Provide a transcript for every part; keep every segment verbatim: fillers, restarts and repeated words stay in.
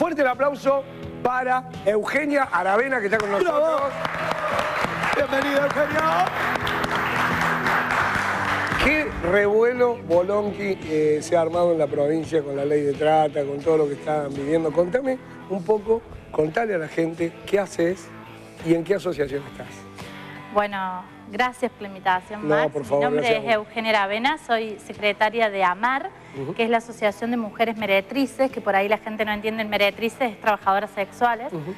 Fuerte el aplauso para Eugenia Aravena, que está con nosotros. ¡Bravo! Bienvenida, Eugenia. Qué revuelo Bolonqui eh, se ha armado en la provincia con la ley de trata, con todo lo que están viviendo. Contame un poco, contale a la gente qué haces y en qué asociación estás. Bueno, gracias por la invitación, No, Max. por favor, Mi nombre gracias es Eugenia Aravena, soy secretaria de AMAR, uh-huh. que es la Asociación de Mujeres Meretrices, que por ahí la gente no entiende, meretrices es trabajadoras sexuales, uh-huh.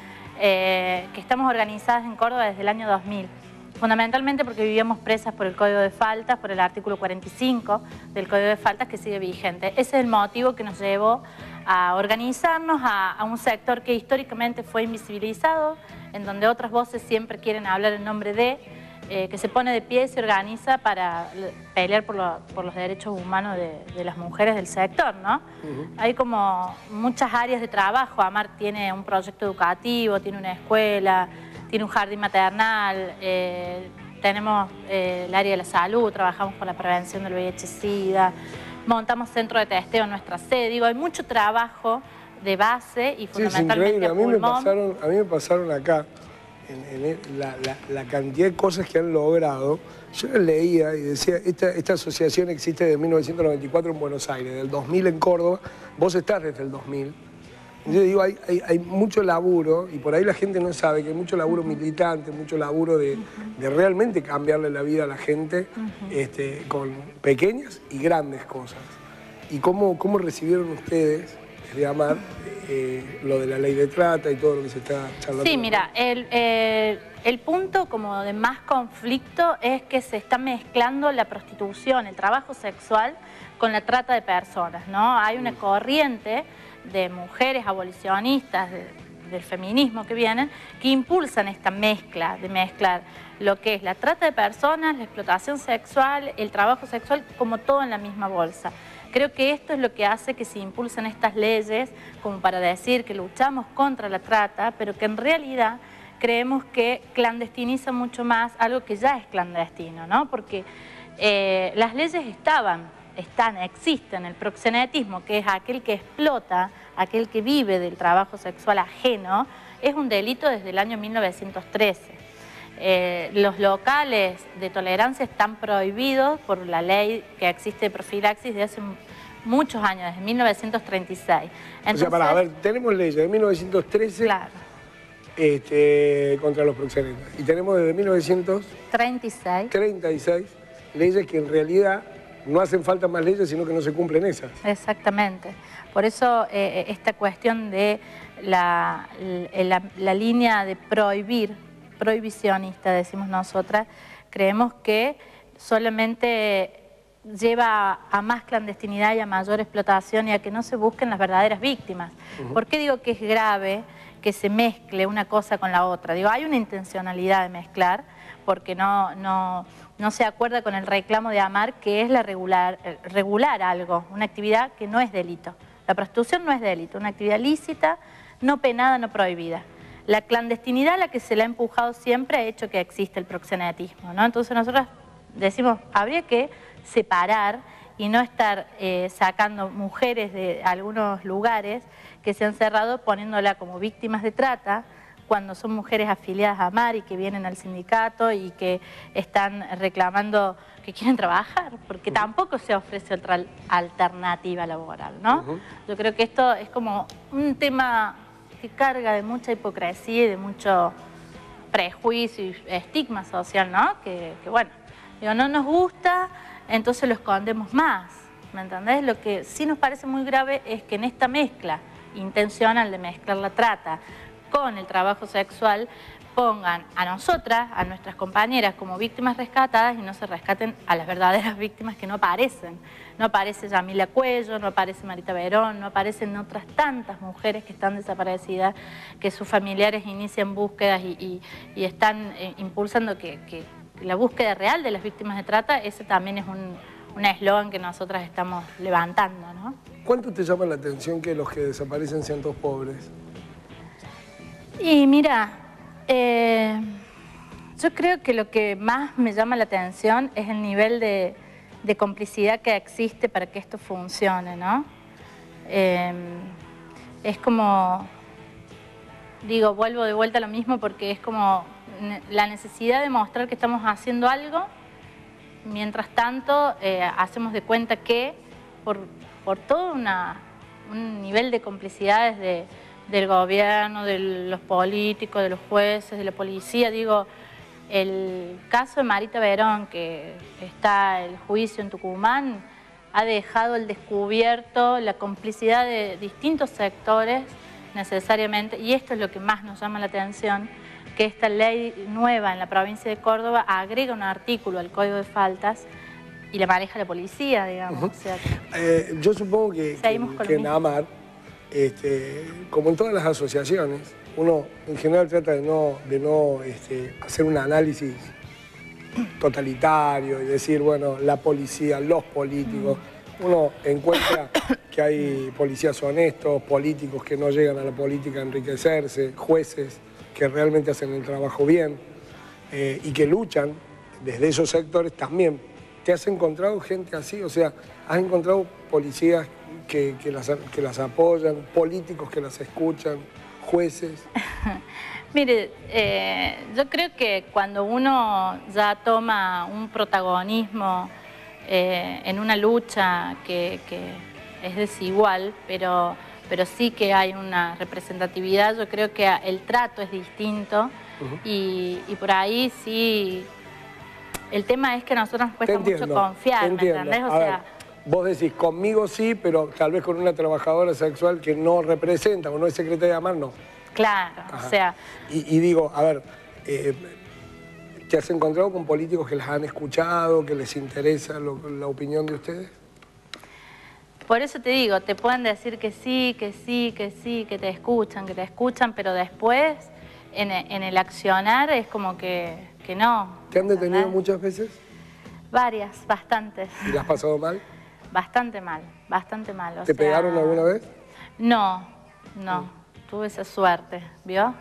eh, que estamos organizadas en Córdoba desde el año dos mil. Fundamentalmente porque vivíamos presas por el Código de Faltas, por el artículo cuarenta y cinco del Código de Faltas que sigue vigente. Ese es el motivo que nos llevó a organizarnos a, a un sector que históricamente fue invisibilizado, en donde otras voces siempre quieren hablar en nombre de, eh, que se pone de pie y se organiza para pelear por, lo, por los derechos humanos de, de las mujeres del sector, ¿no? Uh-huh. Hay como muchas áreas de trabajo. AMAR tiene un proyecto educativo, tiene una escuela, tiene un jardín maternal, eh, tenemos eh, el área de la salud, trabajamos por la prevención del V I H SIDA, montamos centro de testeo en nuestra sede. Digo, hay mucho trabajo de base y fundamentalmente sí, es increíble. A mí, me pasaron, a mí me pasaron acá en, en la, la, la cantidad de cosas que han logrado. Yo las leía y decía, esta, esta asociación existe desde mil novecientos noventa y cuatro en Buenos Aires, del dos mil en Córdoba, vos estás desde el dos mil. Yo digo, hay, hay, hay mucho laburo, y por ahí la gente no sabe que hay mucho laburo militante, mucho laburo de, de realmente cambiarle la vida a la gente este, con pequeñas y grandes cosas. ¿Y cómo, cómo recibieron ustedes, de AMAR, eh, lo de la ley de trata y todo lo que se está charlando? Sí, mira, el, el, el punto como de más conflicto es que se está mezclando la prostitución, el trabajo sexual, con la trata de personas, ¿no? Hay una corriente de mujeres abolicionistas de, del feminismo que vienen, que impulsan esta mezcla, de mezclar lo que es la trata de personas, la explotación sexual, el trabajo sexual, como todo en la misma bolsa. Creo que esto es lo que hace que se impulsen estas leyes como para decir que luchamos contra la trata, pero que en realidad creemos que clandestiniza mucho más algo que ya es clandestino, ¿no? Porque eh, las leyes estaban, están, existen. El proxenetismo, que es aquel que explota, aquel que vive del trabajo sexual ajeno, es un delito desde el año mil novecientos trece. Eh, los locales de tolerancia están prohibidos por la ley que existe de profilaxis de hace muchos años, desde mil novecientos treinta y seis. Entonces, o sea, para, a ver, tenemos leyes de mil novecientos trece claro. este, contra los proxenetas. Y tenemos desde mil novecientos treinta y seis leyes que en realidad no hacen falta más leyes, sino que no se cumplen esas. Exactamente. Por eso eh, esta cuestión de la, la, la línea de prohibir, prohibicionista, decimos nosotras, creemos que solamente lleva a más clandestinidad y a mayor explotación y a que no se busquen las verdaderas víctimas. Uh-huh. ¿Por qué digo que es grave que se mezcle una cosa con la otra? Digo, hay una intencionalidad de mezclar, porque no, no, no se acuerda con el reclamo de AMAR, que es la regular, regular algo, una actividad que no es delito. La prostitución no es delito, una actividad lícita, no penada, no prohibida. La clandestinidad, la que se le ha empujado siempre, ha hecho que existe el proxenetismo, ¿no? Entonces nosotros decimos, habría que separar y no estar eh, sacando mujeres de algunos lugares que se han cerrado poniéndola como víctimas de trata, cuando son mujeres afiliadas a AMAR y que vienen al sindicato y que están reclamando que quieren trabajar, porque uh-huh. tampoco se ofrece otra alternativa laboral, ¿no? Uh-huh. Yo creo que esto es como un tema que carga de mucha hipocresía y de mucho prejuicio y estigma social, ¿no? Que, que bueno, digo, no nos gusta, entonces lo escondemos más, ¿me entendés? Lo que sí nos parece muy grave es que en esta mezcla intencional de mezclar la trata con el trabajo sexual, pongan a nosotras, a nuestras compañeras como víctimas rescatadas y no se rescaten a las verdaderas víctimas que no aparecen. No aparece Yamila Cuello, no aparece Marita Verón, no aparecen otras tantas mujeres que están desaparecidas, que sus familiares inician búsquedas y, y, y están eh, impulsando que, que la búsqueda real de las víctimas de trata. Ese también es un un eslogan que nosotras estamos levantando, ¿no? ¿Cuánto te llama la atención que los que desaparecen sean todos pobres? Y mira, eh, yo creo que lo que más me llama la atención es el nivel de, de complicidad que existe para que esto funcione, ¿no? Eh, es como, digo, vuelvo de vuelta a lo mismo porque es como la necesidad de mostrar que estamos haciendo algo, mientras tanto eh, hacemos de cuenta que por, por todo una, un nivel de complicidades de, del gobierno, de los políticos, de los jueces, de la policía, digo, el caso de Marita Verón, que está el juicio en Tucumán, ha dejado al descubierto la complicidad de distintos sectores necesariamente, y esto es lo que más nos llama la atención, que esta ley nueva en la provincia de Córdoba agrega un artículo al Código de Faltas y la maneja la policía, digamos. Uh-huh. O sea, eh, yo supongo que, que, que en AMAR, este, como en todas las asociaciones, uno en general trata de no, de no este, hacer un análisis totalitario y decir, bueno, la policía, los políticos. Uno encuentra que hay policías honestos, políticos que no llegan a la política a enriquecerse, jueces que realmente hacen el trabajo bien eh, y que luchan desde esos sectores también. ¿Te has encontrado gente así? O sea, ¿has encontrado policías que, que, las, que las apoyan, políticos que las escuchan, jueces? Mire, eh, yo creo que cuando uno ya toma un protagonismo eh, en una lucha que, que es desigual, pero, pero sí que hay una representatividad, yo creo que el trato es distinto. Uh-huh. y, y por ahí sí, el tema es que a nosotros nos cuesta mucho confiar, ¿me entendés? O a sea, ver, vos decís, conmigo sí, pero tal vez con una trabajadora sexual que no representa o no es secretaria de AMAR, no. Claro, Ajá. o sea... Y, y digo, a ver, eh, ¿te has encontrado con políticos que las han escuchado, que les interesa lo, la opinión de ustedes? Por eso te digo, te pueden decir que sí, que sí, que sí, que te escuchan, que te escuchan, pero después, en, en el accionar, es como que, que no. ¿Te han detenido ¿verdad? muchas veces? Varias, bastantes. ¿Y la has pasado mal? Bastante mal, bastante mal. O ¿Te sea, pegaron alguna vez? No, no. Mm. Tuve esa suerte, ¿vio?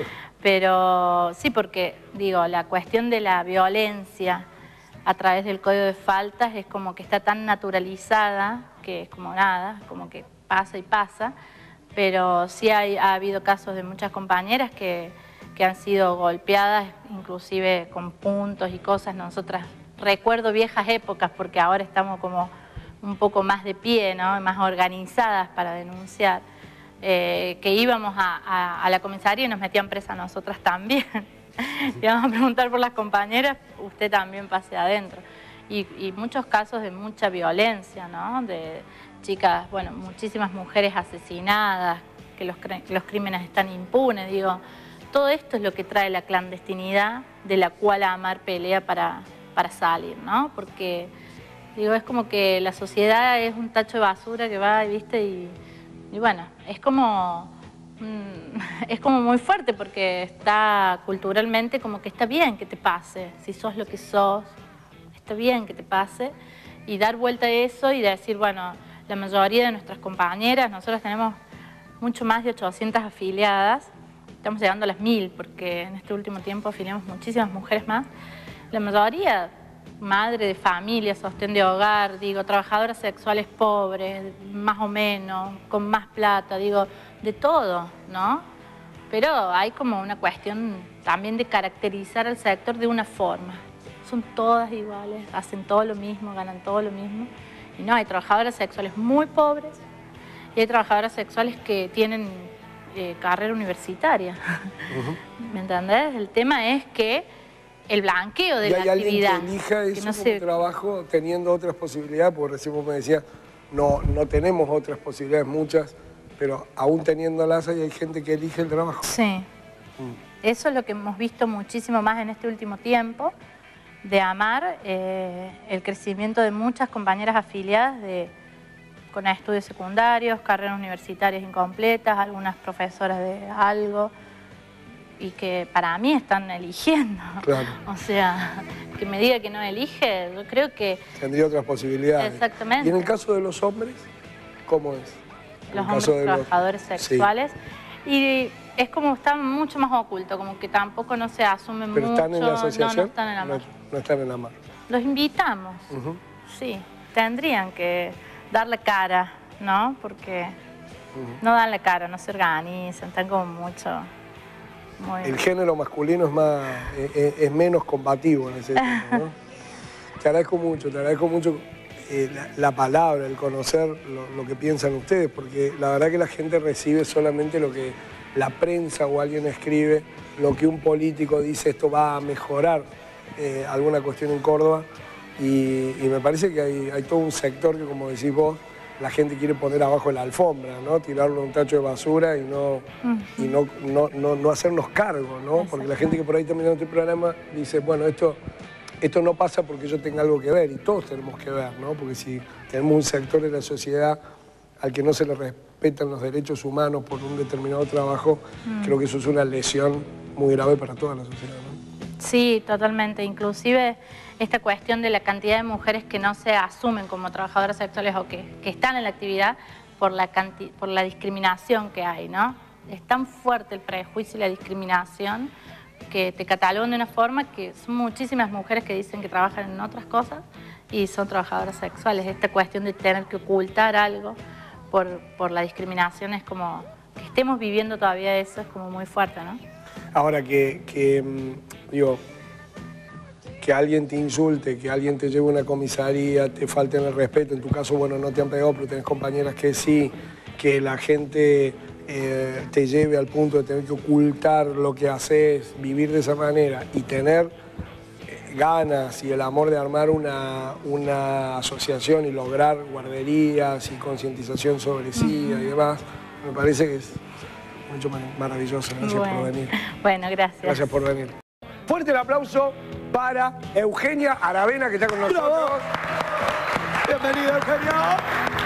Pero sí, porque, digo, la cuestión de la violencia a través del Código de Faltas es como que está tan naturalizada que es como nada, como que pasa y pasa, pero sí hay, ha habido casos de muchas compañeras que, que han sido golpeadas, inclusive con puntos y cosas. Nosotras recuerdo viejas épocas porque ahora estamos como un poco más de pie, ¿no? Más organizadas para denunciar. Eh, que íbamos a, a, a la comisaría y nos metían presa a nosotras también. Íbamos a preguntar por las compañeras, usted también pase adentro. Y, y muchos casos de mucha violencia, ¿no? De chicas, bueno, muchísimas mujeres asesinadas, que los, los crímenes están impunes, digo. Todo esto es lo que trae la clandestinidad, de la cual AMAR pelea para, para salir, ¿no? Porque, digo, es como que la sociedad es un tacho de basura que va, ¿viste? Y... Y bueno, es como, es como muy fuerte porque está culturalmente como que está bien que te pase, si sos lo que sos, está bien que te pase, y dar vuelta a eso y decir, bueno, la mayoría de nuestras compañeras, nosotros tenemos mucho más de ochocientas afiliadas, estamos llegando a las mil porque en este último tiempo afiliamos muchísimas mujeres más, la mayoría... madre de familia, sostén de hogar, digo, trabajadoras sexuales pobres, más o menos, con más plata, digo, de todo, ¿no? Pero hay como una cuestión también de caracterizar al sector de una forma. Son todas iguales, hacen todo lo mismo, ganan todo lo mismo. Y no, hay trabajadoras sexuales muy pobres y hay trabajadoras sexuales que tienen eh, carrera universitaria. Uh-huh. ¿Me entendés? El tema es que el blanqueo de la actividad. ¿Y hay alguien que elija eso que no como se... trabajo teniendo otras posibilidades? Porque recién vos me decías, no, no tenemos otras posibilidades, muchas, pero aún teniéndolas hay gente que elige el trabajo. Sí. Mm. Eso es lo que hemos visto muchísimo más en este último tiempo, de AMAR, eh, el crecimiento de muchas compañeras afiliadas de, con estudios secundarios, carreras universitarias incompletas, algunas profesoras de algo, y que para mí están eligiendo. Claro. O sea, que me diga que no elige, yo creo que... Tendría otras posibilidades. Exactamente. ¿Y en el caso de los hombres, cómo es? En los hombres trabajadores los... sexuales. Sí. Y es como está mucho más oculto, como que tampoco no se asume mucho. ¿Pero están en la asociación? No, no están en AMAR. No, no están en AMAR. Los invitamos, uh-huh. Sí. Tendrían que darle cara, ¿no? Porque no dan la cara, no se organizan, están como mucho... Muy... El género masculino es, más, es, es menos combativo en ese tema, ¿no? Te agradezco mucho, te agradezco mucho eh, la, la palabra, el conocer lo, lo que piensan ustedes, porque la verdad que la gente recibe solamente lo que la prensa o alguien escribe, lo que un político dice, esto va a mejorar eh, alguna cuestión en Córdoba, y, y me parece que hay, hay todo un sector que, como decís vos, la gente quiere poner abajo de la alfombra, ¿no? Tirarlo en un tacho de basura y no, uh-huh. y no, no, no, no hacernos cargo, ¿no? Porque la gente que por ahí terminando este programa dice, bueno, esto, esto no pasa porque yo tenga algo que ver, y todos tenemos que ver, ¿no? Porque si tenemos un sector de la sociedad al que no se le respetan los derechos humanos por un determinado trabajo, uh-huh. creo que eso es una lesión muy grave para toda la sociedad, ¿no? Sí, totalmente. Inclusive esta cuestión de la cantidad de mujeres que no se asumen como trabajadoras sexuales o que, que están en la actividad por la, canti por la discriminación que hay, ¿no? Es tan fuerte el prejuicio y la discriminación que te catalogan de una forma que son muchísimas mujeres que dicen que trabajan en otras cosas y son trabajadoras sexuales. Esta cuestión de tener que ocultar algo por, por la discriminación es como que estemos viviendo todavía eso, es como muy fuerte, ¿no? Ahora que, que digo, que alguien te insulte, que alguien te lleve a una comisaría, te falten el respeto, en tu caso, bueno, no te han pegado, pero tenés compañeras que sí, que la gente eh, te lleve al punto de tener que ocultar lo que haces, vivir de esa manera y tener eh, ganas y el amor de armar una, una asociación y lograr guarderías y concientización sobre SIDA y demás, me parece que es mucho maravilloso. Gracias bueno. por venir. Bueno, gracias. Gracias por venir. Fuerte el aplauso para Eugenia Aravena, que está con nosotros. ¡Bravo! Bienvenida, Eugenia.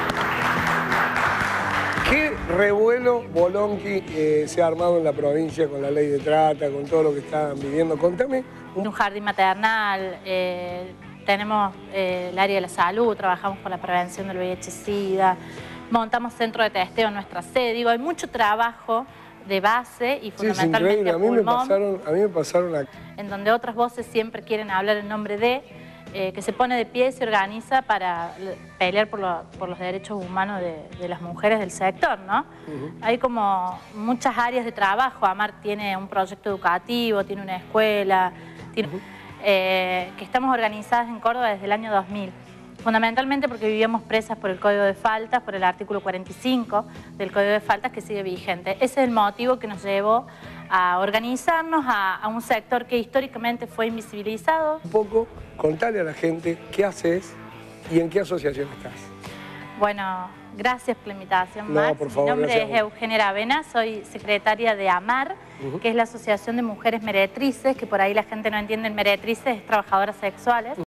Qué revuelo Bolonqui eh, se ha armado en la provincia con la ley de trata, con todo lo que están viviendo. Contame. Un, un jardín maternal, eh, tenemos eh, el área de la salud, trabajamos con la prevención del V I H SIDA, montamos centro de testeo en nuestra sede. Digo, hay mucho trabajo de base y fundamentalmente sí, es a, mí me pasaron, a mí me pasaron a... en donde otras voces siempre quieren hablar en nombre de, eh, que se pone de pie y se organiza para pelear por, lo, por los derechos humanos de, de las mujeres del sector, ¿no? Uh-huh. Hay como muchas áreas de trabajo. AMAR tiene un proyecto educativo, tiene una escuela, tiene, uh-huh. eh, que estamos organizadas en Córdoba desde el año dos mil. Fundamentalmente porque vivíamos presas por el Código de Faltas, por el artículo cuarenta y cinco del Código de Faltas que sigue vigente. Ese es el motivo que nos llevó a organizarnos a, a un sector que históricamente fue invisibilizado. Un poco, contale a la gente qué haces y en qué asociación estás. Bueno, gracias por la invitación, no, Max. por favor, Mi nombre gracias. es Eugenia Aravena, soy secretaria de AMAR, uh-huh. que es la Asociación de Mujeres Meretrices, que por ahí la gente no entiende, meretrices es trabajadoras sexuales.